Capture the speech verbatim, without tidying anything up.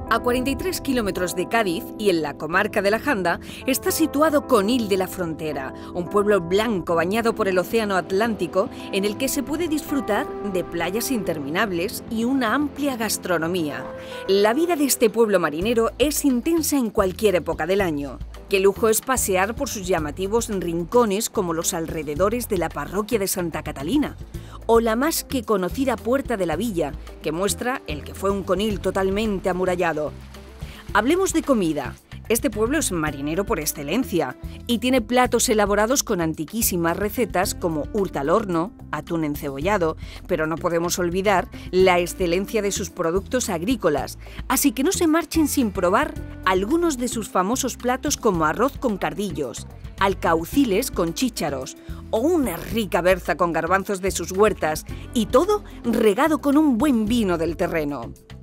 A cuarenta y tres kilómetros de Cádiz y en la comarca de la Janda está situado Conil de la Frontera, un pueblo blanco bañado por el océano Atlántico en el que se puede disfrutar de playas interminables y una amplia gastronomía. La vida de este pueblo marinero es intensa en cualquier época del año. Qué lujo es pasear por sus llamativos rincones como los alrededores de la parroquia de Santa Catalina o la más que conocida Puerta de la Villa, que muestra el que fue un Conil totalmente amurallado. Hablemos de comida. Este pueblo es marinero por excelencia y tiene platos elaborados con antiquísimas recetas como hurta al horno, atún encebollado, pero no podemos olvidar la excelencia de sus productos agrícolas, así que no se marchen sin probar algunos de sus famosos platos como arroz con cardillos, alcauciles con chícharos o una rica berza con garbanzos de sus huertas, y todo regado con un buen vino del terreno.